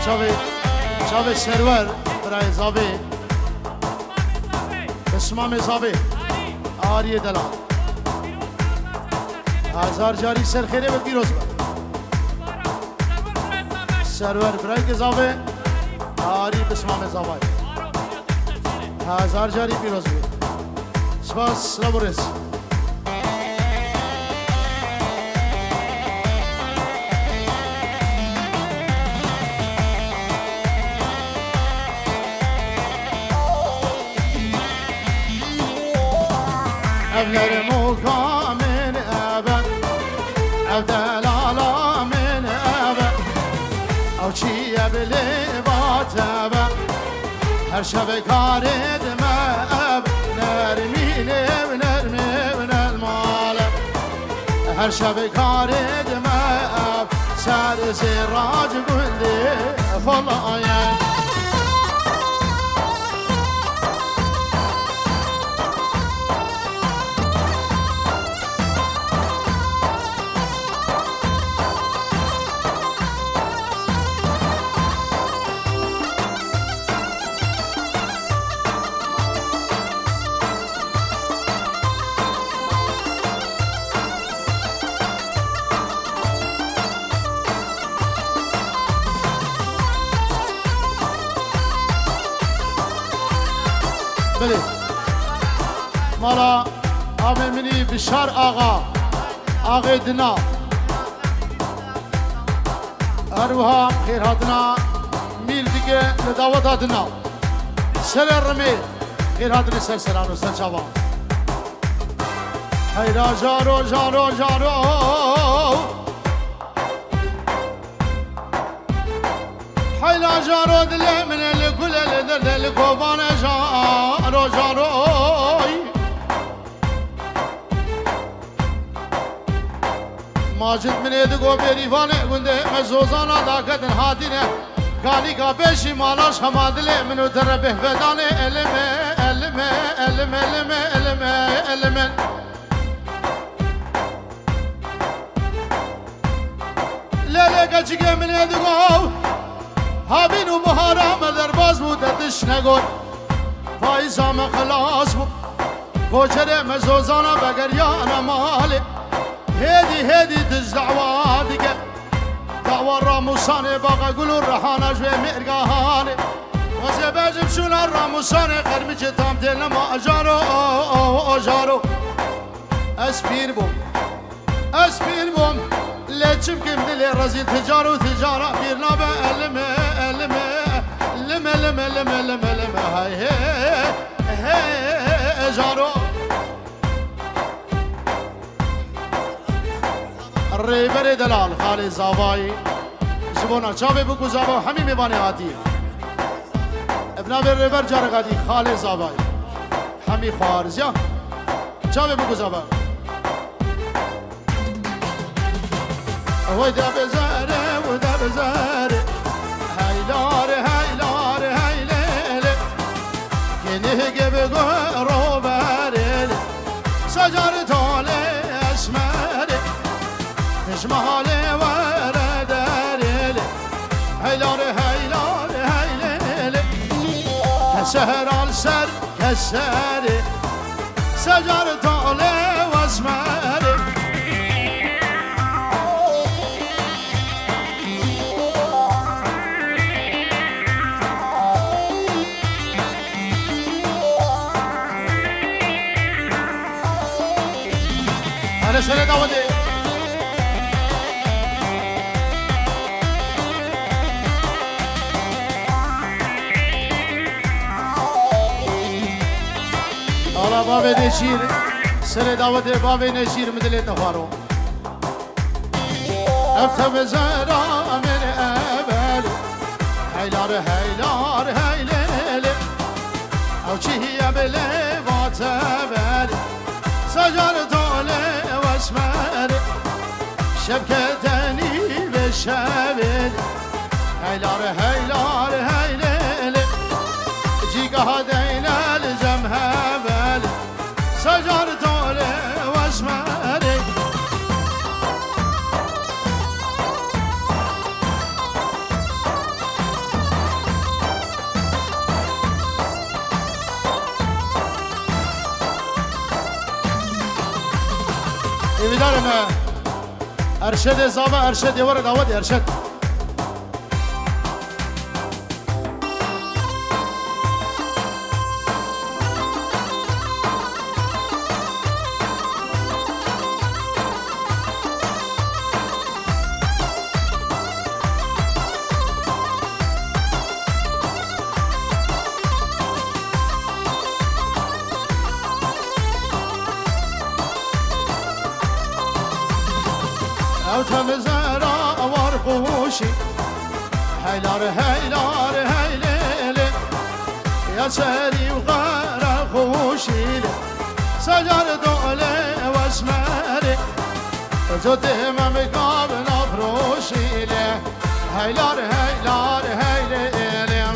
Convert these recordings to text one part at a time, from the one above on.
چاوی سرور برای زاوی اسمام زاوی آریه دلال هزار جاری سر خیره به پیروز بر سرور برای زاوی آریه بسمام زاوی هزار جاری پیروز بر سپاس لبورس أبلر موكا من أبد أو دلالا من أبد أو شي أبلي باتبد هر شب كارد ما أب نرميني ونرمي من المال هر شب كارد ما أب سر زراج قندي فلايا مالا آمین منی بشار آقا دنا اروها خیر هاتنا میل دیگه لدعوت هاتنا سر رمی خیر هاتنی سر سرانو سر چوان هیرا جارو جارو جارو هیرا جارو دلی من لکل لدل لکوبان جارو جارو ماجد من يدقو بريفانه قنده مزوزانا داكتن هاتينه قالي قابشي مالاش خمادله منو تربه فدانه علمه علمه علمه علمه علمه علمه ليلة قجيقه من يدقو هابينو مهارا مدرباز بودتش نقول فايزا مخلاص بو كوچره مزوزانا بقريانا مالي هدي تزدعوا دقة دعوة الراموساني باقا قولوا الرحانة جوي مئرقاهاني وزباجب شونا الراموساني قرمجي تامتين لما أجارو أسبير بوم ليتشم كم دلي رزيل تجارو تجارة بيرنا بألمي لما هاي أجارو الريبر دلال خالي زاواي جبونا شابي بكو زاوا همي ميباني هاتي ابنا بالريبر جارقاتي خالي زاواي همي خارزيا شابي بكو زاوا هو دا بزاره ودا بزاره هايلار هايليلي كنه جبقو روباريلي سجار طالي اسماري مهالي ورداريلي هيلار هيليلي كسهر السر كسري سجر طالي واسماري أنا سنة داودي باب نشیر سر دعوت باب نشیر مدل تفارو افتم زرا من اول هیلار هیلیل او چیه بله واتبل سجار طاله واسمر شبکتنی به شبل هیلار هیلیل جیگاه دیلل جمهبل سجار طاله واسمر ما ارشد زابا ارشد ورد اود ارشد تمزرا وارخوشي هيلار هيلار هيليلي يا سري وغار خوشي سجر دولي واسمري زود ما مقابل افروشي هيلار هيلار هيليلي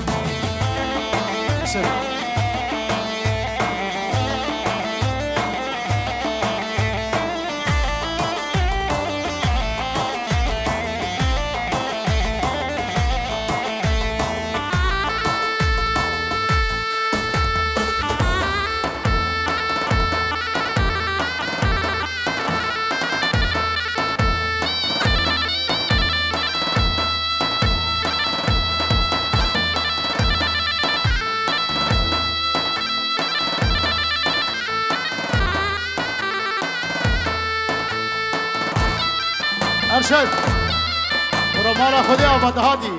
ارشد ورمالا خودی آباد هادی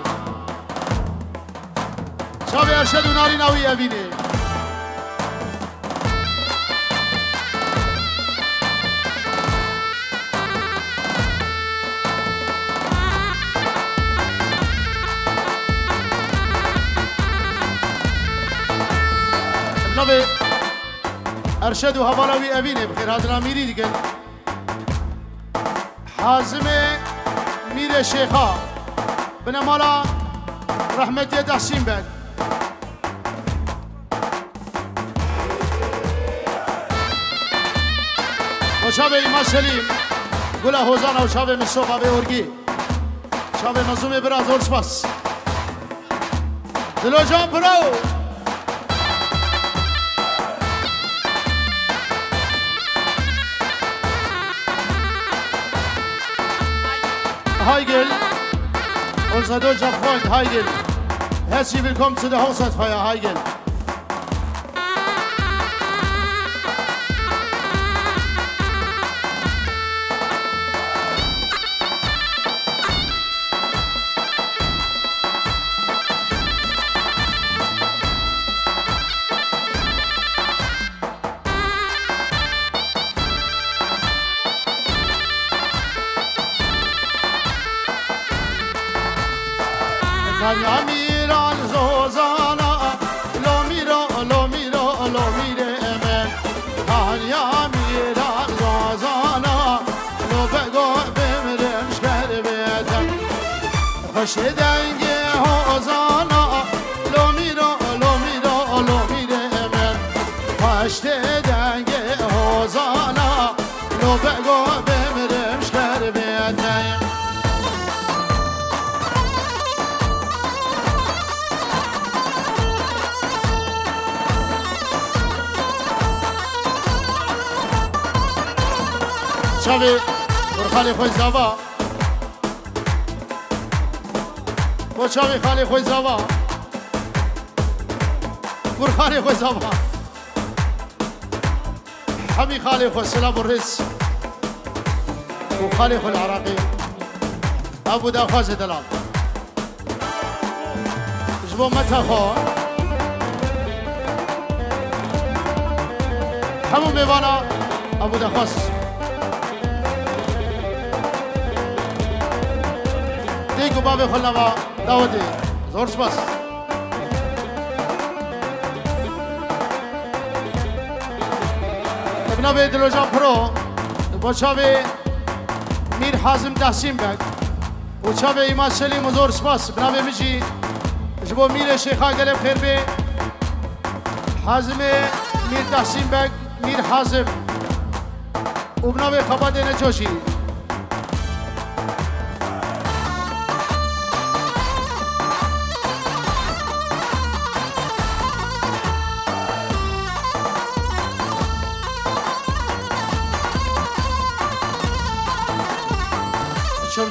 شاب ارشد و ناری نوی ابینه ابنابه ارشد و هبالاوی ابینه بخیر هادنا میری دیگه حازم میر شیخا بنمالا رحمتی تحسین بد و شاب ایمان سلیم گل حوزان و شاب مصطفی ارگی شاب مظلوم براز اور سپاس دلو جان برو Heigl, unser deutscher Freund Heigl. Herzlich willkommen zu der Hochzeitsfeier, Heigl. يا ميران زوزانا لو ميرا لو ميرا لو ميرا من يا ميران زوزانا لو بقو بمرمش كربيتك خوش دنگي هوزانا لو ميرا لو ميرا لو ميرا من خوش دنگي هوزانا لو بقو بمرمش كربيتك شاوی برخالی خوی زوا با شاوی خالی خوی زوا برخالی خوی زوا حمی خالی خوی سلام الرس و خالی خوی العراقي ابو داخواز دلال جبو متى خو همو میوانا ابو داخواز دیگو بابی خلنا داودی زور سپاس ابنا به دلوجان پرو با چاوی میر حازم تحسین بگ و چاوی ایمان سلیم و زور سپاس ابنا به میجی جبو میر شیخا گلب خیر بی حازم میر تحسین بگ میر حازم و ابنا به خبا دینے جوشی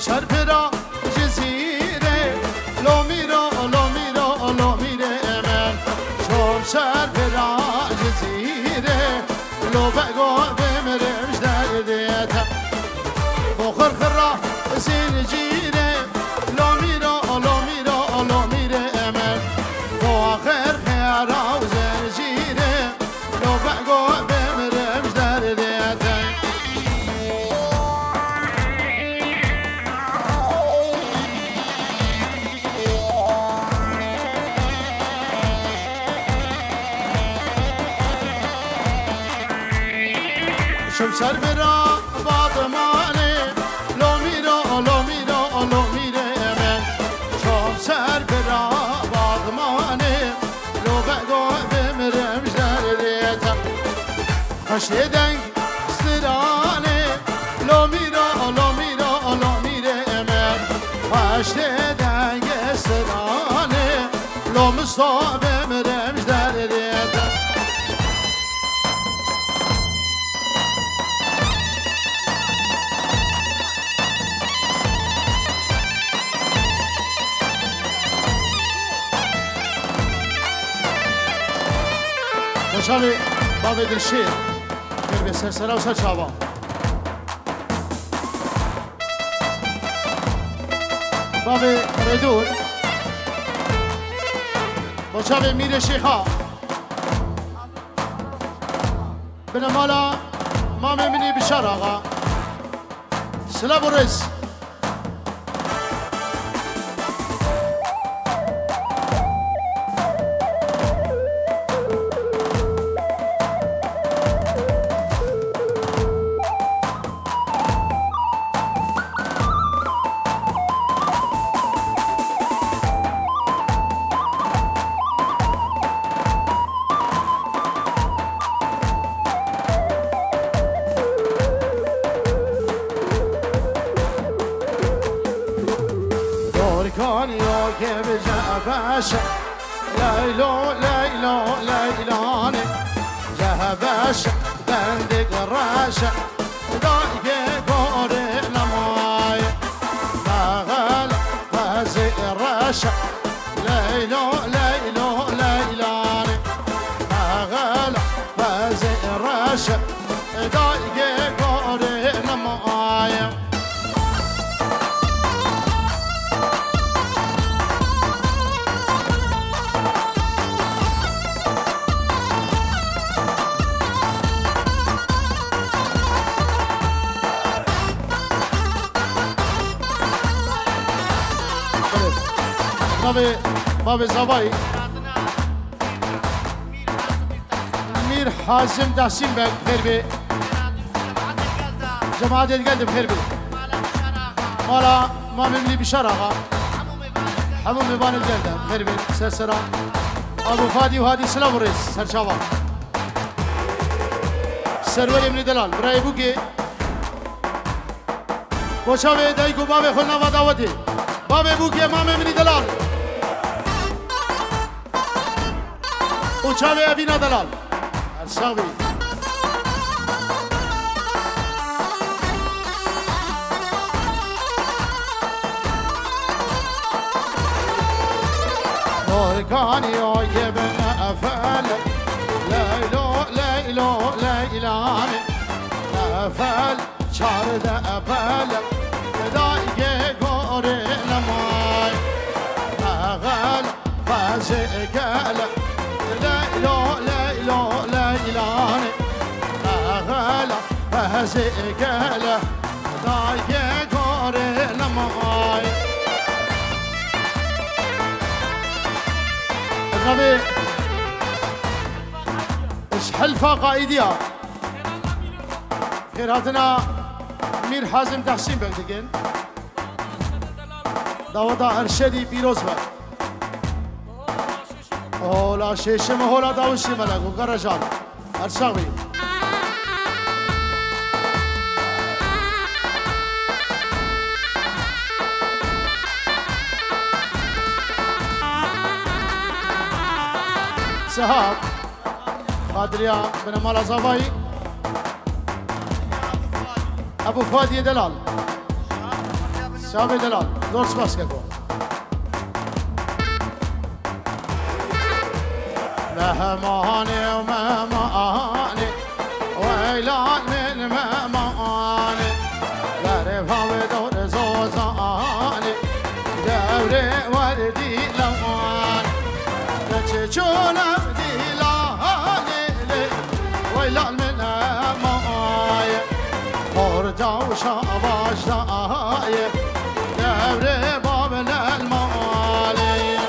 سربرا جزیره لو میرا من شوم سربرا جزیره لو بقو بمرمش دردیتا بخور خرا زنجیره لو میرا من بخور خرا زنجیره لو بقو بمرمش دردیتا شم سربرا باطمانه لو میرا من شم سربرا باطمانه لو بقو بمرمش دردیتا خشت دنگ استرانه لو میرا من خشت دنگ استرانه لو مصاب بمرمش دردیتا شاوی بابی دلشیر خیر به سرسره و سرچاوا بابی ردور با شاوی میر شیخا بنمالا ما میمینی بشار آقا سلام و رز لیلانه جهبش بندق راشا دایه گوره نمای مغل فازی راشا لیلانه مغل فازی راشا دایه گوره نمای باب زبایی میر حازم دحسین بک بخیر بی جماعت القلب بخیر بی مالا ما مملی بشار آقا حمو میبان القلب بخیر بی سرسرا ابو فادی و هادی سلام و رئیس سرچاوا سروری من دلال برای بوکی بوشاوی دایگو باب خلنا و دعوتی باب بوکی ما مملی دلال وشاوي أبينا دلال الشاوي أوركاني يبن أفعل ليلان أفعل شارد أفعل دايق قوري لماي أغل فازقال لیلان أغل فازقال دايق قوري لماي النبي ايش حلفة قائدية خيراتنا مير حازم تحسين بندقين داودا ارشدي بيروز بك اولا شيشم هولا داوشي ملك وقرجال ارشاوي سهاب قادريا بن مالا زافاي ابو فادي دلال شاب دلال زور سپاس که کن مهماني ومهماني ويلان من مهماني غرفة ودور زوزاني دوري وردي لوان نتشون بدي لاني ويلان من مهماني خورجا وشاباش داي دوري بابنا المالي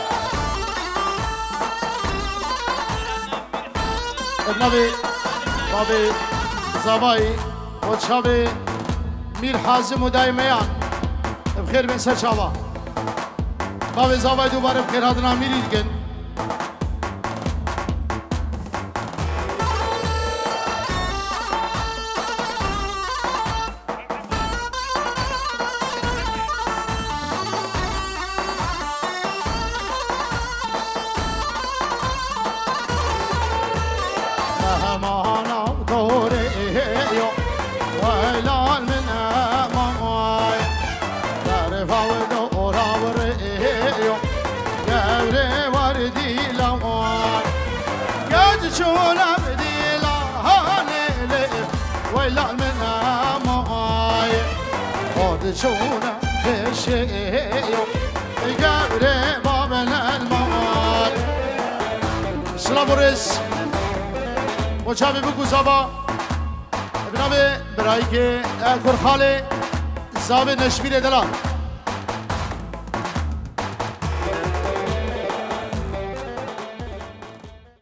ابنبي بابي زباي وشابي مير حازم ودايميان بخير بن سرشابا بابي زباي دوباره بخير هادنا ميريدگن مهمانا دوري ويلان من ماي تعرفا ودورا وريو قبري وردي لوان قد شونا بدي لهاني ويلان من ماي قد شونا بشيو قبري بابنا المال سلاموريس وشابي بگو زبا ابنابه برای که کرخاله زاب نشمیر دلال